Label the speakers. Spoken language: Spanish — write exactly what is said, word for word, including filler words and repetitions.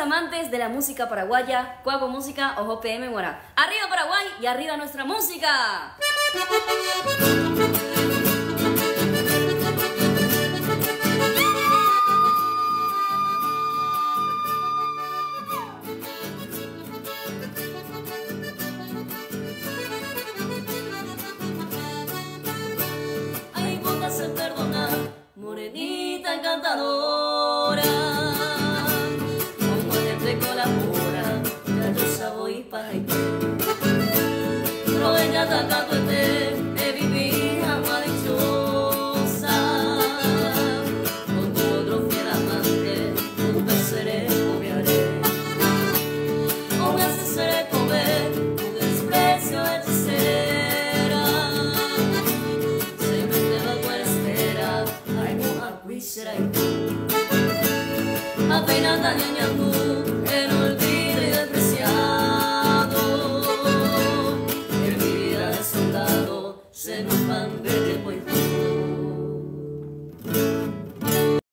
Speaker 1: amantes de la música paraguaya, Cuaco Música o J P M Guará. ¡Arriba Paraguay y arriba nuestra música!
Speaker 2: Ay, póngase perdonar, morenita encantadora, como gente colabora, ya yo saboy para ir. Pero ella está tanto este, he vivido ama dichosa, con tu otro fiel amante, un seré comeré, con ese seré comer, un desprecio hechicera, se me te va a espera, ay no acuísera y apenas daña ñangu,